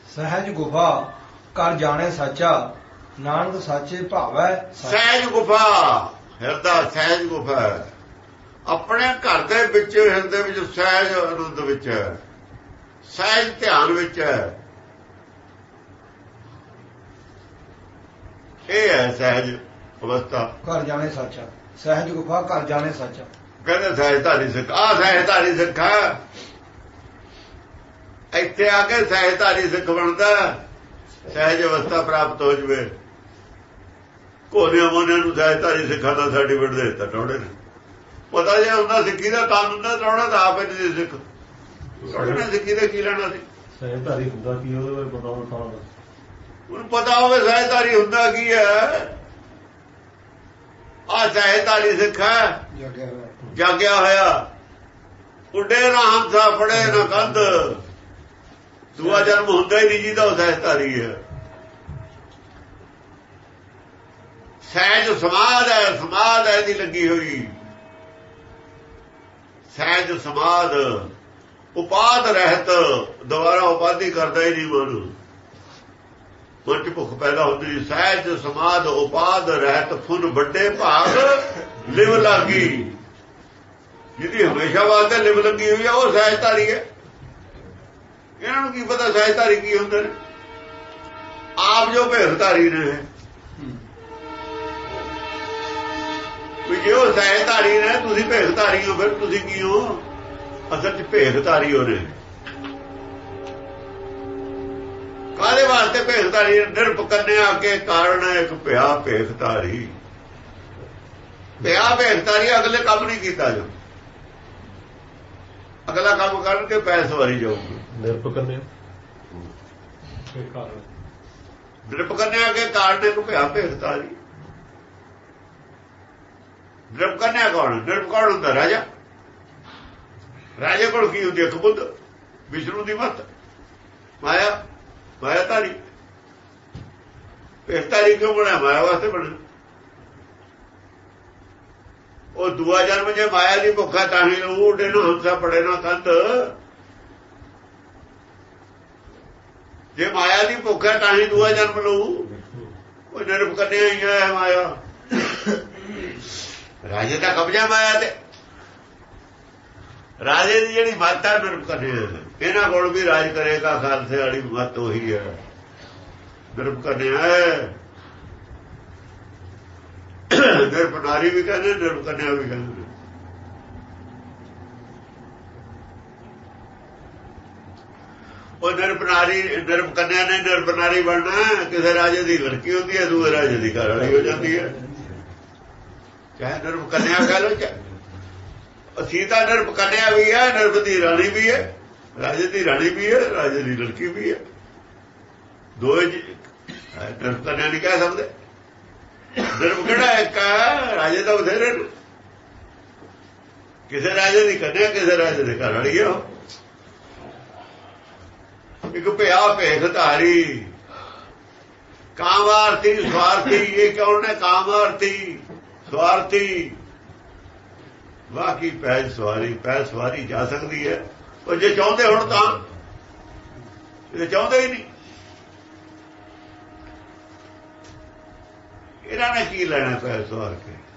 सहज गुफा कर जाने साचा नानक साचे भावै। सहज गुफा ਹਿਰਦਾ ਸਹਿਜ ਗੁਫਾ ਹੈ। ਆਪਣੇ ਘਰ ਦੇ ਵਿੱਚ ਹਿਰਦੇ ਵਿੱਚ ਸਹਿਜ ਆਨੰਦ ਵਿੱਚ ਹੈ, ਸਹਿਜ ਧਿਆਨ ਵਿੱਚ ਹੈ। ਇਹ ਹੈ ਸਹਿਜ ਅਵਸਥਾ। ਘਰ ਜਾਣੇ ਸਾਚਾ ਸਹਿਜ ਗੁਫਾ ਘਰ ਜਾਣੇ ਸਾਚਾ। ਕਹਿੰਦੇ ਸਹਿਜਧਾਰੀ ਸਿੱਖ ਆ ਸਹਿਜਧਾਰੀ ਸਿੱਖ ਹੈ। ਇੱਥੇ ਆ ਕੇ ਸਹਿਜਧਾਰੀ ਸਿੱਖ ਬਣਦਾ, ਸਹਿਜ ਅਵਸਥਾ ਪ੍ਰਾਪਤ ਹੋ ਜਵੇ। ਘੋੜਿਆਂ ਮੋਨਿਆਂ ਨੂੰ ਸਹਿਜਧਾਰੀ ਸਿੱਖਾਂ ਦਾ ਸਰਟੀਫਿਕੇਟ ਦੇ ਦਿੱਤਾ ਟੌੜੇ ਨੇ। ਪਤਾ ਜੇ ਹੁੰਦਾ ਸਿੱਖੀ ਦਾ ਕੰਮ ਹੁੰਦਾ ਟੌੜਾ ਤਾਂ ਆਪ ਹੀ ਸਿੱਖ ਟੌੜੇ ਨੇ ਸਿੱਖੀ ਦਾ ਕੀ ਲੈਣਾ ਸੀ। ਸਹਿਜਧਾਰੀ ਹੁੰਦਾ ਕੀ ਉਹਦੇ ਪਤਾ ਉਹਨੂੰ ਪਤਾ ਹੋਵੇ ਸਹਿਜਧਾਰੀ ਹੁੰਦਾ ਕੀ ਹੈ। ਆ ਸਹਿਜਧਾਰੀ ਸਿੱਖ ਹੈ ਜਾਗਿਆ ਹੋਇਆ। ਉੱਡੇ ਨਾ ਹੰਸਾ ਫੜੇ ਨਾ ਕੰਧ। ਦੂਆ ਜਨਮ ਹੁੰਦਾ ਹੀ ਨਹੀਂ ਜਿਹਦਾ ਉਹ ਸਹਿਜਧਾਰੀ ਹੈ। ਸਹਿਜ ਸਮਾਧ ਹੈ, ਸਮਾਧ ਹੈ ਇਹਦੀ ਲੱਗੀ ਹੋਈ। ਸਹਿਜ ਸਮਾਧ ਉਪਾਦ ਰਹਿਤ, ਦੁਬਾਰਾ ਉਪਾਧੀ ਕਰਦਾ ਹੀ ਨਹੀਂ ਮਨ। ਮਨ ਚ ਭੁੱਖ ਪੈਦਾ ਹੁੰਦੀ। ਸਹਿਜ ਸਮਾਧ ਉਪਾਦ ਰਹਿਤ ਫੁਨ ਵੱਡੇ ਭਾਗ ਲਿਵ ਲੱਗੀ। ਜਿਹਦੀ ਹਮੇਸ਼ਾ ਵਾਸਤੇ ਲਿਵ ਲੱਗੀ ਹੋਈ ਹੈ ਉਹ ਸਹਿਜਧਾਰੀ ਹੈ। ਇਹਨਾਂ ਨੂੰ ਕੀ ਪਤਾ ਸਹਿਜਧਾਰੀ ਕੀ ਹੁੰਦੇ ਨੇ। ਆਪ ਜੋ ਭੇਖਧਾਰੀ ਨੇ ਜੇ ਉਹ ਸਹਿਜਧਾਰੀ ਨੇ, ਤੁਸੀਂ ਭੇਖਧਾਰੀ ਹੋ, ਫਿਰ ਤੁਸੀਂ ਕੀ ਹੋ। ਅਸਲ ਚ ਭੇਖਧਾਰੀ ਹੋ ਨੇ। ਕਾਹਦੇ ਵਾਸਤੇ ਭੇਖਧਾਰੀ। ਨਿਰਪ ਕੰਨਿਆ ਕੇ ਕਾਰਨ ਇੱਕ ਭਿਆ ਭੇਖਧਾਰੀ। ਭਿਆ ਭੇਖਧਾਰੀ ਅਗਲੇ ਕੰਮ ਨਹੀਂ ਕੀਤਾ ਜੋ ਅਗਲਾ ਕੰਮ ਕਰਕੇ ਪੈਸੇ ਵਾਰੀ ਜਾਊਗੀ। ਨਿਰਪ ਕੰਨਿਆ ਨਿਰਪ ਕੰਨਿਆ ਕੇ ਕਾਰਨ ਇੱਕ ਭਿਆ ਭੇਖਧਾਰੀ। ਨਿਰਪ ਕੰਨਿਆ ਕੌਣ। ਨਿਰਪ ਕੌਣ ਹੁੰਦਾ। ਰਾਜਾ। ਰਾਜੇ ਕੋਲ ਕੀ ਹੁੰਦੀ ਹੈ। ਕਬੁੱਧ ਵਿਸ਼ਨੂੰ ਦੀ ਮੱਤ ਮਾਇਆ। ਮਾਇਆ ਧਾਰੀ। ਭੇਖਧਾਰੀ ਕਿਉਂ ਬਣਿਆ। ਮਾਇਆ ਵਾਸਤੇ ਬਣਿਆ। ਉਹ ਦੂਆ ਜਨਮ ਜੇ ਮਾਇਆ ਦੀ ਭੁੱਖਾ ਤਾਂ ਹੀ ਉੱਡੇ ਨੂੰ ਹੰਸਾ ਪੜੇ ਨਾ ਕੰਧ। ਜੇ ਮਾਇਆ ਦੀ ਭੁੱਖਾ ਤਾਂ ਹੀ ਦੂਆ ਜਨਮ ਲਊ। ਉਹ ਨਿਰਪ ਕੰਨਿਆ ਹੀ ਹੈ ਮਾਇਆ। ਰਾਜੇ ਦਾ ਕਬਜ਼ਾ ਮਾਇਆ ਤੇ। ਰਾਜੇ ਦੀ ਜਿਹੜੀ ਮੱਤ ਹੈ ਨਿਰਪ ਕੰਨਿਆ। ਇਹਨਾਂ ਕੋਲ ਵੀ ਰਾਜ ਕਰੇਗਾ ਖਾਲਸੇ ਵਾਲੀ ਮੱਤ ਉਹੀ ਹੈ। ਨਿਰਪ ਕੰਨਿਆ ਹੈ। ਨਿਰਪ ਨਾਰੀ ਵੀ ਕਹਿੰਦੇ ਨਿਰਪ ਕੰਨਿਆ ਵੀ ਕਹਿੰਦੇ। ਉਹ ਨਿਰਪ ਨਾਰੀ ਨਿਰਪ ਕੰਨਿਆ ਨੇ ਨਿਰਪ ਨਾਰੀ ਬਣਨਾ। ਕਿਸੇ ਰਾਜੇ ਦੀ ਲੜਕੀ ਹੁੰਦੀ ਹੈ, ਦੂਏ ਰਾਜੇ ਦੀ ਘਰ ਵਾਲੀ ਹੋ ਜਾਂਦੀ ਹੈ। ਚਾਹੇ ਨਿਰਪ ਕੰਨਿਆ ਕਹਿ ਲੋ। ਚਾਹੇ ਸੀਤਾ ਨਿਰਪ ਕੰਨਿਆ ਵੀ ਹੈ, ਨਿਰਪ ਦੀ ਰਾਣੀ ਵੀ ਹੈ, ਰਾਜੇ ਦੀ ਰਾਣੀ ਵੀ ਹੈ, ਰਾਜੇ ਦੀ ਲੜਕੀ ਵੀ ਹੈ। ਦੋਏ ਨਿਰਪ ਕੰਨਿਆ ਨਹੀਂ ਕਹਿ ਸਕਦੇ। ਨਿਰਪ ਕਿਹੜਾ ਇੱਕ ਹੈ। ਰਾਜੇ ਤਾਂ ਬਥੇਰੇ ਨੇ। ਕਿਸੇ ਰਾਜੇ ਦੀ ਕੰਨਿਆ, ਕਿਸੇ ਰਾਜੇ ਦੇ ਘਰ ਵਾਲੀ ਹੈ। ਇੱਕ ਭਿਆ ਭੇਖਧਾਰੀ। ਕਾਮਾਰਥੀ ਸਵਾਰਥੀ। ਇਹ ਕੌਣ ਨੇ। ਕਾਮਾਰਥੀ ਸਵਾਰਥੀ। ਬਾਕੀ ਪੈਜ ਸਵਾਰੀ। ਪੈਜ ਸਵਾਰੀ ਜਾ ਸਕਦੀ ਹੈ ਉਹ ਜੇ ਚਾਹੁੰਦੇ ਹੁਣ ਤਾਂ। ਇਹ ਚਾਹੁੰਦੇ ਹੀ ਨਹੀਂ। ਇਹਨਾਂ ਨੇ ਕੀ ਲੈਣਾ ਪੈਜ ਸਵਾਰ ਕੇ।